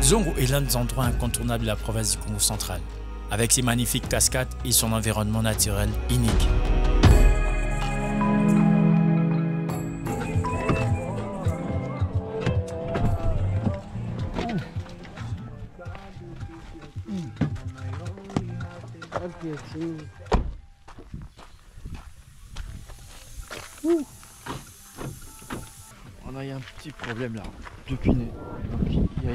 Zongo est l'un des endroits incontournables de la province du Congo central, avec ses magnifiques cascades et son environnement naturel unique. On a eu un petit problème là, de pinay. Donc il y a...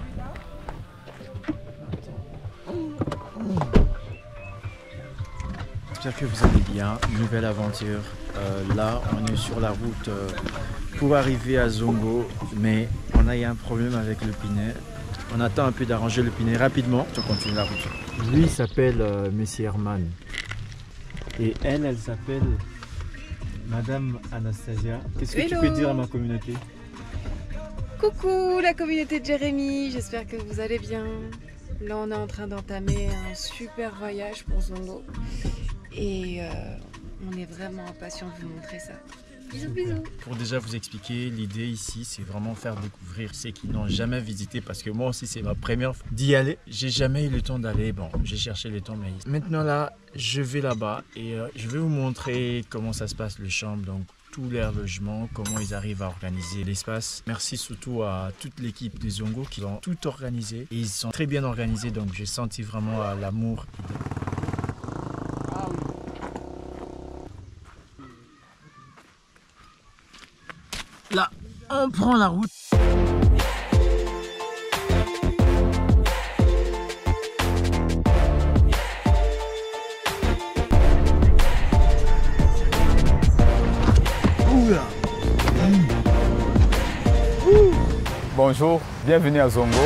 J'espère que vous allez bien, nouvelle aventure. Là on est sur la route pour arriver à Zongo, mais on a eu un problème avec le pinay. On attend un peu d'arranger le pinay rapidement, on continue la route. Lui il s'appelle Monsieur Herman. Et elle s'appelle Madame Anastasia. Qu'est-ce que tu peux dire à ma communauté? Coucou la communauté de Jérémy, j'espère que vous allez bien. Là on est en train d'entamer un super voyage pour Zongo. Et on est vraiment impatient de vous montrer ça. Bisous bisous. Pour déjà vous expliquer, l'idée ici c'est vraiment faire découvrir ceux qui n'ont jamais visité, parce que moi aussi c'est ma première fois d'y aller. J'ai jamais eu le temps d'aller, bon j'ai cherché le temps, mais maintenant là je vais là-bas et je vais vous montrer comment ça se passe le chambre, donc tous leurs logements, comment ils arrivent à organiser l'espace. Merci surtout à toute l'équipe des Zongo qui ont tout organisé et ils sont très bien organisés, donc j'ai senti vraiment l'amour. Là, on prend la route. Bonjour, bienvenue à Zongo.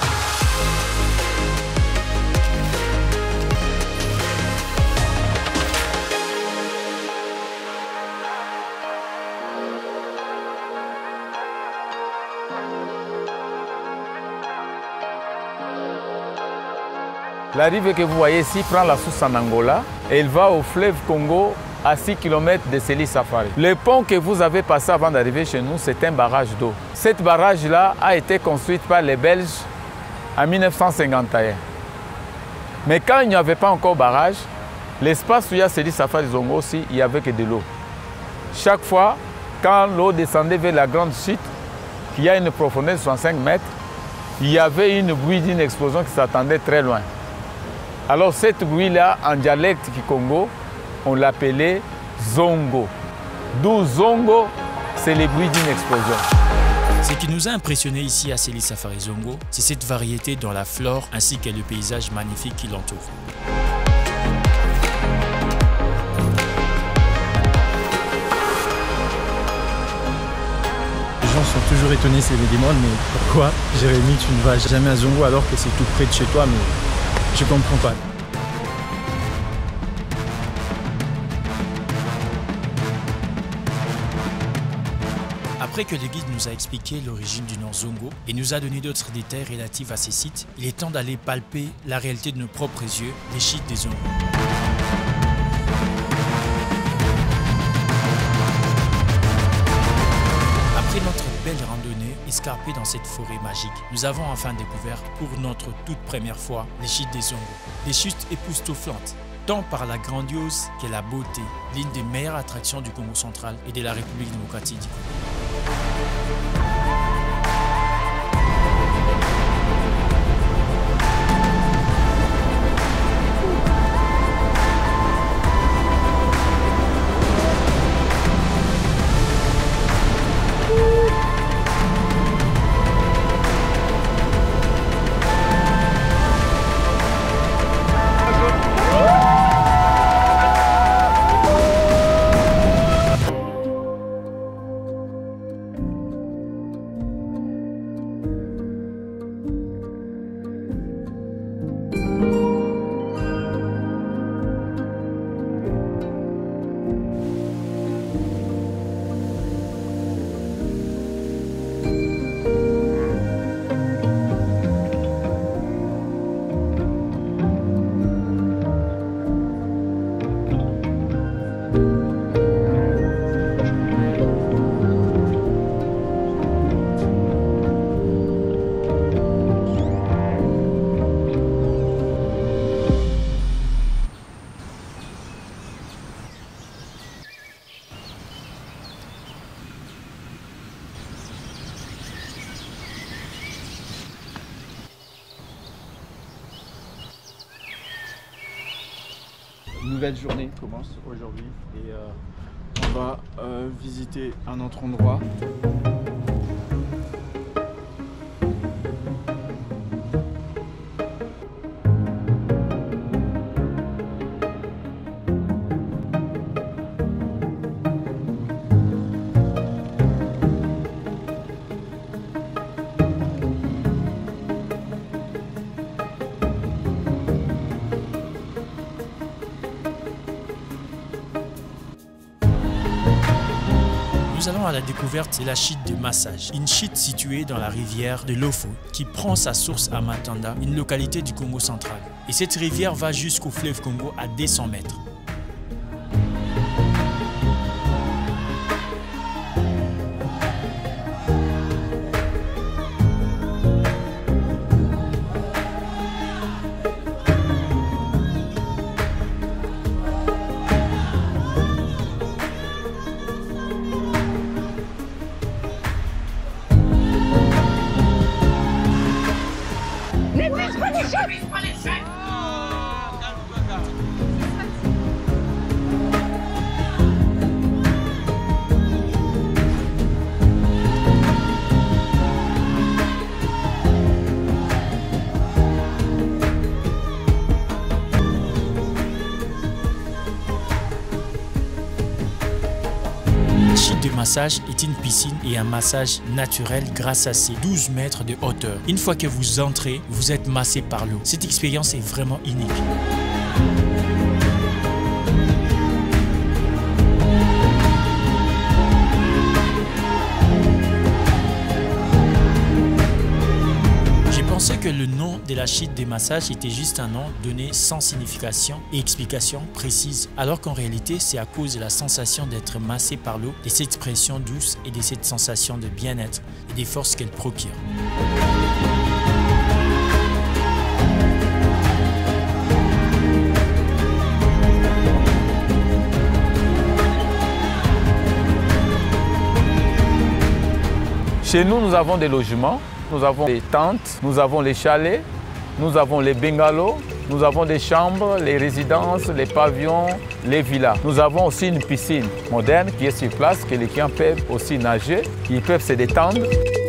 La rive que vous voyez ici prend la source en Angola et il va au fleuve Congo à 6 km de Seli Safari. Le pont que vous avez passé avant d'arriver chez nous, c'est un barrage d'eau. Cette barrage-là a été construite par les Belges en 1951. Mais quand il n'y avait pas encore barrage, l'espace où il y a Seli Safari Zongo aussi, il n'y avait que de l'eau. Chaque fois, quand l'eau descendait vers la grande chute, qui y a une profondeur de 65 mètres, il y avait une bruit d'une explosion qui s'attendait très loin. Alors cette bruit-là, en dialecte Kikongo, on l'appelait Zongo. D'où Zongo, c'est le bruit d'une explosion. Ce qui nous a impressionné ici à Seli Safari Zongo, c'est cette variété dans la flore ainsi que le paysage magnifique qui l'entoure. Les gens sont toujours étonnés, c'est me demandent mais pourquoi Jérémy tu ne vas jamais à Zongo alors que c'est tout près de chez toi, mais je comprends pas. Après que le guide nous a expliqué l'origine du nom Zongo et nous a donné d'autres détails relatifs à ces sites, il est temps d'aller palper la réalité de nos propres yeux, les sites des Zongo. Après notre belle randonnée escarpée dans cette forêt magique, nous avons enfin découvert pour notre toute première fois les chutes des Zongo. Des chutes époustouflantes, tant par la grandiose que la beauté, l'une des meilleures attractions du Congo central et de la République démocratique du Congo. nouvelle journée commence aujourd'hui et on va visiter un autre endroit. Nous allons à la découverte de la chute de Massage, une chute située dans la rivière de Lofo qui prend sa source à Matanda, une localité du Congo central. Et cette rivière va jusqu'au fleuve Congo à 200 mètres. La chute de Massage est une piscine et un massage naturel grâce à ses 12 mètres de hauteur. Une fois que vous entrez, vous êtes massé par l'eau. Cette expérience est vraiment unique. Je pensais que le nom de la chute des massages était juste un nom donné sans signification et explication précise, alors qu'en réalité c'est à cause de la sensation d'être massé par l'eau, de cette pression douce et de cette sensation de bien-être et des forces qu'elle procure. Chez nous, nous avons des logements, nous avons des tentes, nous avons les chalets, nous avons les bungalows, nous avons des chambres, les résidences, les pavillons, les villas. Nous avons aussi une piscine moderne qui est sur place, que les clients peuvent aussi nager, ils peuvent se détendre.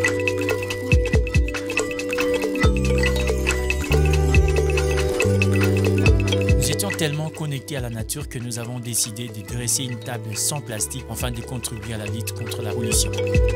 Nous étions tellement connectés à la nature que nous avons décidé de dresser une table sans plastique afin de contribuer à la lutte contre la pollution.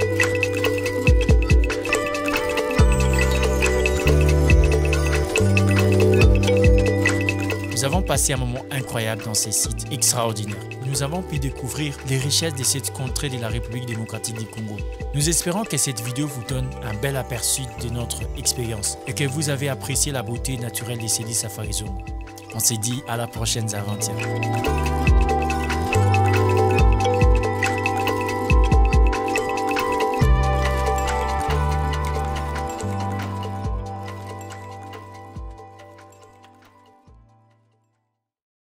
Nous avons passé un moment incroyable dans ces sites extraordinaires. Nous avons pu découvrir les richesses de cette contrée de la République démocratique du Congo. Nous espérons que cette vidéo vous donne un bel aperçu de notre expérience et que vous avez apprécié la beauté naturelle des Célis Safari Zongo. On se dit à la prochaine aventure.